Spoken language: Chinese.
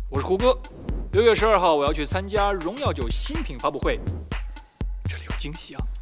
我是胡歌。6月12号我要去参加荣耀9新品发布会，这里有惊喜啊！